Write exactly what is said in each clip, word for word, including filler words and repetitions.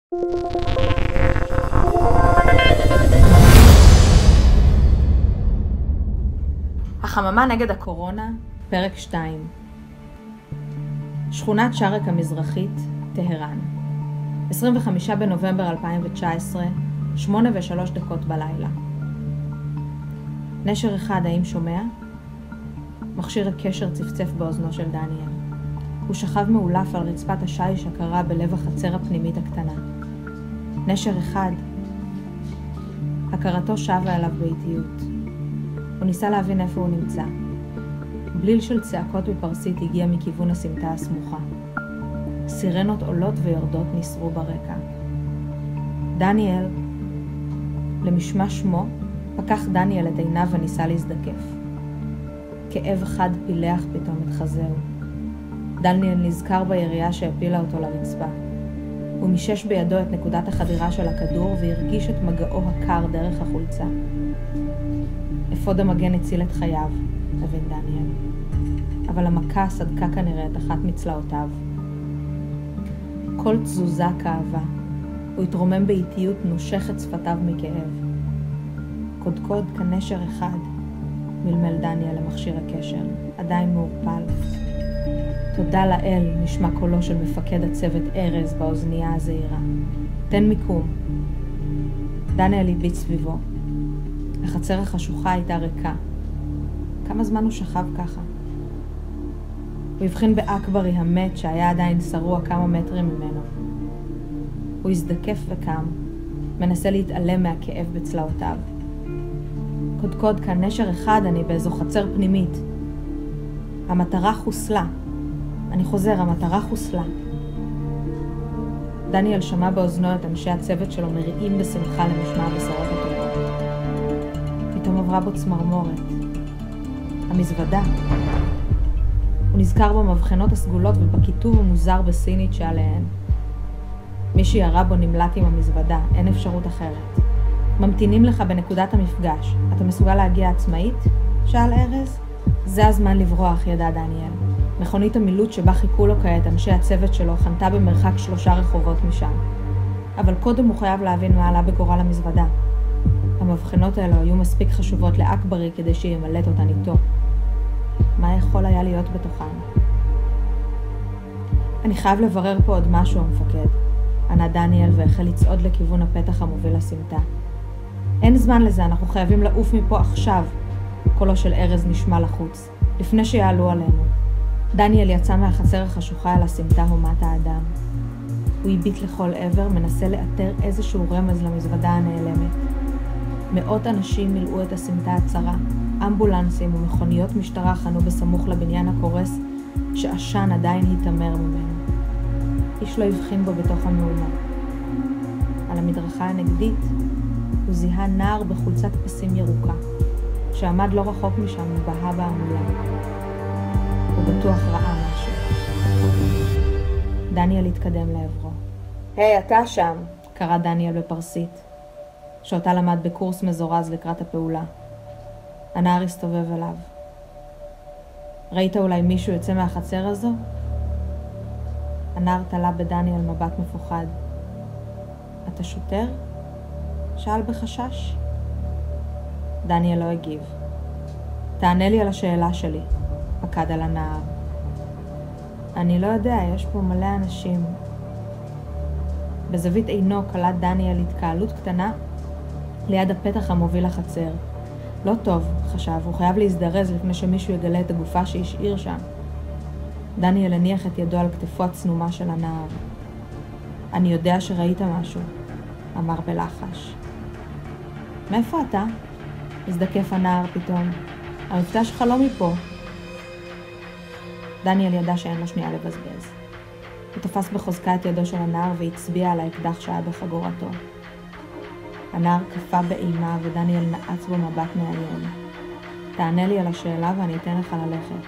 החממה נגד הקורונה, פרק שתיים. שכונת שרק המזרחית, טהרן. עשרים וחמישה בנובמבר אלפיים תשע עשרה, שמונה ושלוש דקות בלילה. נשר אחד, האם שומע? מכשיר הקשר צפצף באוזנו של דניאל. הוא שכב מאולף על רצפת השיש הקרה בלב החצר הפנימית הקטנה. נשר אחד. הכרתו שבה אליו באיטיות. הוא ניסה להבין איפה הוא נמצא. בליל של צעקות בפרסית הגיע מכיוון הסמטה הסמוכה. סירנות עולות ויורדות נסרו ברקע. דניאל, למשמע שמו, פקח דניאל את עיניו וניסה להזדקף. כאב חד פילח פתאום את חזהו. דניאל נזכר בירייה שהפילה אותו לרצפה. הוא מישש בידו את נקודת החדירה של הכדור והרגיש את מגעו הקר דרך החולצה. אפוד המגן הציל את חייו, הבין דניאל. אבל המכה סדקה כנראה את אחת מצלעותיו. כל תזוזה כאבה. הוא התרומם באיטיות נושך את שפתיו מכאב. קודקוד כנשר אחד, מלמל דניאל למכשיר הקשר, עדיין מעורפל. תודה לאל, נשמע קולו של מפקד הצוות ארז באוזנייה הזעירה. תן מיקום. דניאל הביט סביבו. החצר החשוכה הייתה ריקה. כמה זמן הוא שכב ככה? הוא הבחין באקברי המת שהיה עדיין שרוע כמה מטרים ממנו. הוא הזדקף וקם, מנסה להתעלם מהכאב בצלעותיו. קודקוד כאן נשר אחד, אני באיזו חצר פנימית. המטרה חוסלה. אני חוזר, המטרה חוסלה. דניאל שמע באוזנו את אנשי הצוות שלו מריעים בשמחה למשמע הבשורות הטובות. פתאום עברה בו צמרמורת. המזוודה. הוא נזכר במבחנות הסגולות ובכיתוב המוזר בסינית שעליהן. מי שירה בו נמלט עם המזוודה, אין אפשרות אחרת. ממתינים לך בנקודת המפגש. אתה מסוגל להגיע עצמאית? שאל ארז. זה הזמן לברוח, ידע דניאל. מכונית המילוט שבה חיכו לו כעת אנשי הצוות שלו חנתה במרחק שלושה רחובות משם. אבל קודם הוא חייב להבין מה עלה בגורל המזוודה. המבחנות האלו היו מספיק חשובות לאקברי כדי שימלט אותן איתו. מה יכול היה להיות בתוכן? אני חייב לברר פה עוד משהו, המפקד. ענה דניאל והחל לצעוד לכיוון הפתח המוביל לסמטה. אין זמן לזה, אנחנו חייבים לעוף מפה עכשיו. קולו של ארז נשמע לחוץ, לפני שיעלו עלינו. דניאל יצא מהחצר החשוכה אל הסמטה הומת האדם. הוא הביט לכל עבר, מנסה לאתר איזשהו רמז למזוודה הנעלמת. מאות אנשים מילאו את הסמטה הצרה. אמבולנסים ומכוניות משטרה חנו בסמוך לבניין הקורס, שעשן עדיין התאמר ממנו. איש לא הבחין בו בתוך המהומה. על המדרכה הנגדית הוא זיהה נער בחולצת פסים ירוקה, שעמד לא רחוק משם ובהה בעמולה. הוא בטוח ראה משהו. דניאל התקדם לעברו. היי, hey, אתה שם, קרא דניאל בפרסית, שאותה למד בקורס מזורז לקראת הפעולה. הנער הסתובב אליו. ראית אולי מישהו יוצא מהחצר הזו? הנער תלה בדניאל מבט מפוחד. אתה שוטר? שאל בחשש. דניאל לא הגיב. תענה לי על השאלה שלי, פקד על הנער. אני לא יודע, יש פה מלא אנשים. בזווית עינו קלט דניאל התקהלות קטנה ליד הפתח המוביל לחצר. לא טוב, חשב, הוא חייב להזדרז לפני שמישהו יגלה את הגופה שהשאיר שם. דניאל הניח את ידו על כתפו הצנומה של הנער. אני יודע שראית משהו, אמר בלחש. מאיפה אתה? הזדקף הנער פתאום. המבטא שלך לא מפה. דניאל ידע שאין לו שנייה לבזבז. הוא תפס בחוזקה את ידו של הנער והצביע על האקדח שהיה בחגורתו. הנער קפה באימה ודניאל נעץ בו מבט מעליון. תענה לי על השאלה ואני אתן לך ללכת.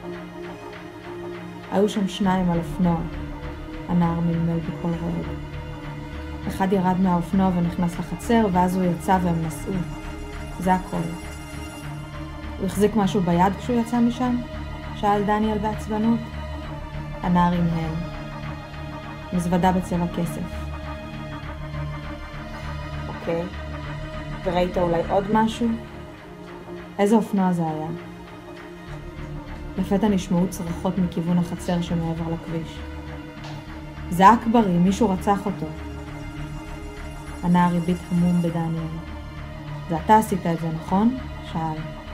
היו שם שניים על אופנוע. הנער מלמל בכל רועד. אחד ירד מהאופנוע ונכנס לחצר ואז הוא יצא והם נסעו. זה הכל. הוא החזיק משהו ביד כשהוא יצא משם? שאל דניאל בעצבנות. הנער הנהן. מזוודה בצבע כסף. אוקיי. וראית אולי עוד משהו? איזה אופנוע זה היה? לפתע נשמעו צרחות מכיוון החצר שמעבר לכביש. זה אכברי, מישהו רצח אותו. הנער הביט המום בדניאל. זה אתה עשית את זה, נכון? שאל.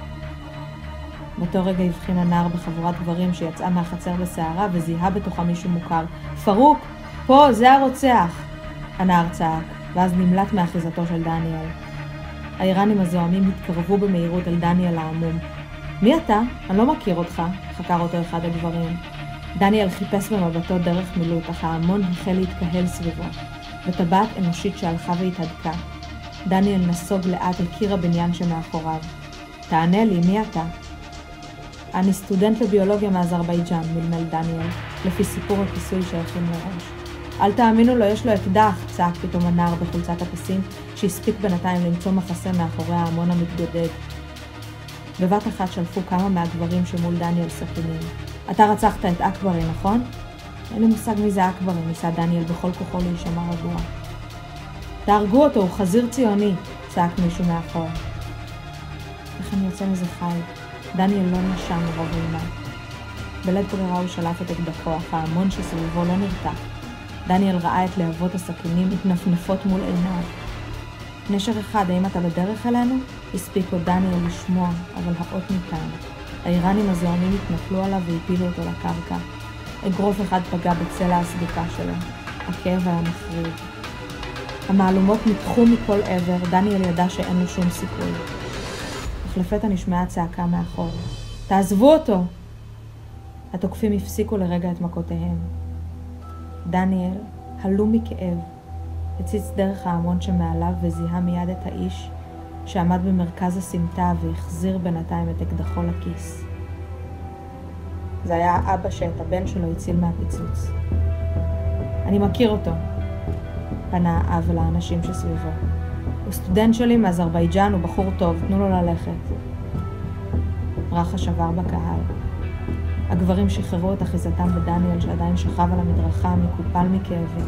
באותו רגע הבחין הנער בחבורת גברים שיצאה מהחצר בסערה וזיהה בתוכה מישהו מוכר. פרוק! פה, זה הרוצח! הנער צעק, ואז נמלט מאחיזתו של דניאל. האיראנים הזוהמים התקרבו במהירות אל דניאל העמום. מי אתה? אני לא מכיר אותך, חקר אותו אחד הגברים. דניאל חיפש במבטו דרך מילוט, אך ההמון החל להתקהל סביבו, וטבעת אנושית שהלכה והתהדקה. דניאל נסוג לאט אל קיר הבניין שמאחוריו. תענה לי, מי אתה? אני סטודנט לביולוגיה מאזרבייג'אן, מלמל דניאל, לפי סיפור הכיסוי שהכין מראש. אל תאמינו לו, יש לו אקדח, צעק פתאום הנער בחולצת הפסים, שהספיק בינתיים למצוא מחסה מאחורי ההמון המתגודד. בבת אחת שלפו כמה מהגברים שמול דניאל סכינים. אתה רצחת את אכברי, נכון? אין לי מושג מי זה אכברי, ניסה דניאל בכל כוחו להישמע רגוע. תהרגו אותו, הוא חזיר ציוני, צעק מישהו מאחור. איך אני יוצא מזה חי? דניאל לא נשם מרוב אימה. בלית ברירה הוא שלף את אקדחו, אך ההמון שסביבו לא נרתע. דניאל ראה את להבות הסכינים מתנפנפות מול עיניו. נשר אחד, האם אתה בדרך אלינו? הספיק עוד דניאל לשמוע, אבל האות ניתן. האיראנים הזוהמים התנפלו עליו והפילו אותו לקרקע. אגרוף אחד פגע בצלע הסדוקה שלו. הכאב היה מחריד. המהלומות נתחו מכל עבר, דניאל ידע שאין לו שום סיכוי. אך לפתע נשמעה צעקה מאחור. תעזבו אותו! התוקפים הפסיקו לרגע את מכותיהם. דניאל, הלום מכאב, הציץ דרך ההמון שמעליו וזיהה מיד את האיש שעמד במרכז הסמטה והחזיר בינתיים את אקדחו לכיס. זה היה האבא שאת הבן שלו הציל מהפיצוץ. אני מכיר אותו, פנה האב לאנשים שסביבו. הוא סטודנט שלי מאזרבייג'אן, הוא בחור טוב, תנו לו ללכת. רחש עבר בקהל. הגברים שחררו את אחיזתם בדניאל שעדיין שכב על המדרכה מקופל מכאבים.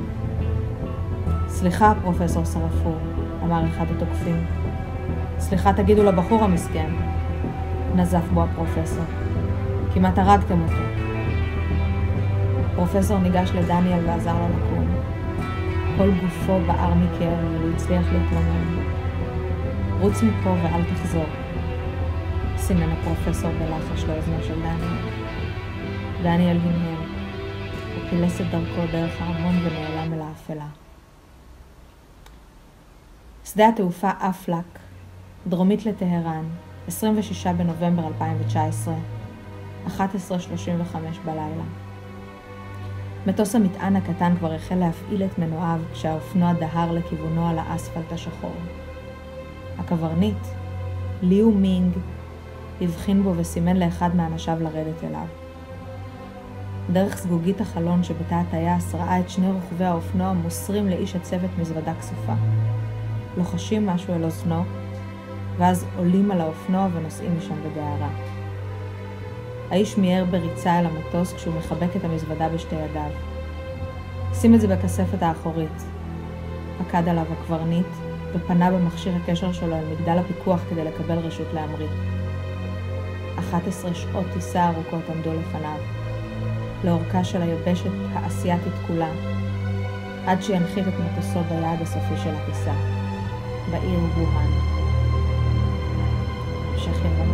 סליחה, פרופסור סרפור, אמר אחד התוקפים. סליחה תגידו לבחור המסכן, נזף בו הפרופסור. כמעט הרגתם אותו. הפרופסור ניגש לדניאל ועזר לו לקום. כל גופו בער מכאב ולא הצליח להתלונן. רוץ מפה ואל תחזור, סימן הפרופסור בלחש לאוזנו של דניאל. דניאל הנהל. הוא פילס את דרכו דרך ההמון ונעלם אל האפלה. שדה התעופה אפלק, דרומית לטהרן, עשרים ושישה בנובמבר אלפיים תשע עשרה, אחת עשרה שלושים וחמש בלילה. מטוס המטען הקטן כבר החל להפעיל את מנועיו כשהאופנוע דהר לכיוונו על האספלט השחור. הקברניט, ליו מינג, הבחין בו וסימן לאחד מאנשיו לרדת אליו. דרך סגוגית החלון שבתא הטייס ראה את שני רוכבי האופנוע מוסרים לאיש הצוות מזוודה כסופה. לוחשים משהו אל אוזנו, ואז עולים על האופנוע ונוסעים משם בדהרה. האיש מיהר בריצה אל המטוס כשהוא מחבק את המזוודה בשתי ידיו. שים את זה בכספת האחורית. פקד עליו הקברניט ופנה במכשיר הקשר שלו אל מגדל הפיקוח כדי לקבל רשות להמריא. אחת עשרה שעות טיסה ארוכות עמדו לפניו, לאורכה של היבשת האסייתית כולה, עד שינחית את מטוסו ביעד הסופי של הטיסה, בעיר ווהאן. המשך יום